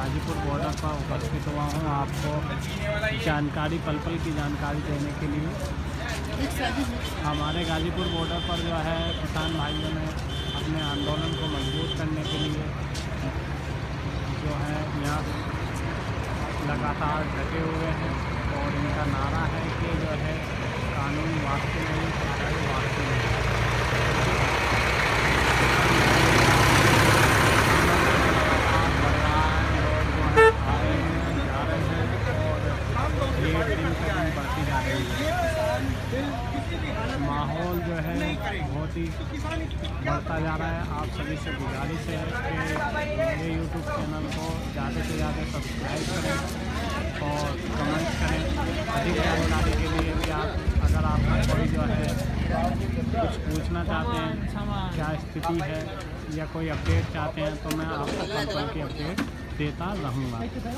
Ghazipur border पर उपस्थित हुआ हूँ आपको जानकारी पल पल की जानकारी देने के लिए। हमारे गाजीपुर बॉर्डर पर जो है किसान भाइयों ने अपने आंदोलन को मजबूत करने के लिए जो है यहाँ लगातार डटे हुए हैं और इनका नारा है कि जो है कानून वास्ते नहीं, कार्रवाई वास्ते नहीं। बढ़ती जा रही है, माहौल जो है बहुत ही बढ़ता जा रहा है। आप सभी से गुजारिश है कि मेरे यूट्यूब चैनल को ज़्यादा से ज़्यादा सब्सक्राइब करें और कमेंट करें। अधिक जानकारी के लिए भी अगर आपका कोई जो है कुछ पूछना चाहते हैं, क्या स्थिति है या कोई अपडेट चाहते हैं, तो मैं आपको पल पल की अपडेट देता रहूँगा।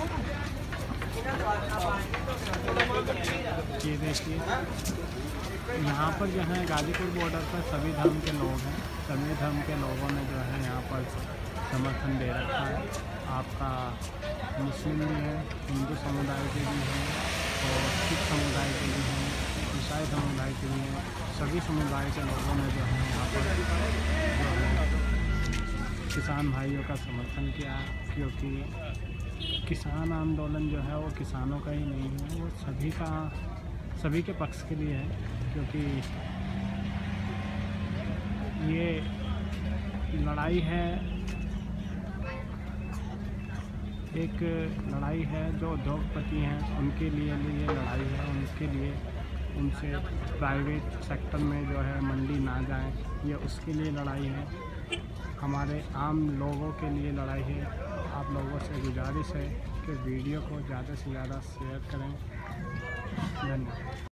ये देखिए यहाँ पर जो है गाजीपुर बॉर्डर पर सभी धर्म के लोग हैं। सभी धर्म के लोगों ने जो है यहाँ पर समर्थन दे रखा है। आपका मुस्लिम भी है, हिंदू समुदाय के भी हैं और सिख समुदाय के भी हैं, ईसाई समुदाय के भी हैं। सभी समुदाय के लोगों ने जो है यहाँ पर जो है किसान भाइयों का समर्थन किया, क्योंकि किसान आंदोलन जो है वो किसानों का ही नहीं है, वो सभी के पक्ष के लिए है। क्योंकि ये लड़ाई है, एक लड़ाई है जो उद्योगपति हैं उनके लिए ये लड़ाई है। उनके लिए उनसे प्राइवेट सेक्टर में जो है मंडी ना जाए, ये उसके लिए लड़ाई है। हमारे आम लोगों के लिए लड़ाई है। आप लोगों से गुजारिश है कि वीडियो को ज़्यादा से ज़्यादा शेयर करें। धन्यवाद।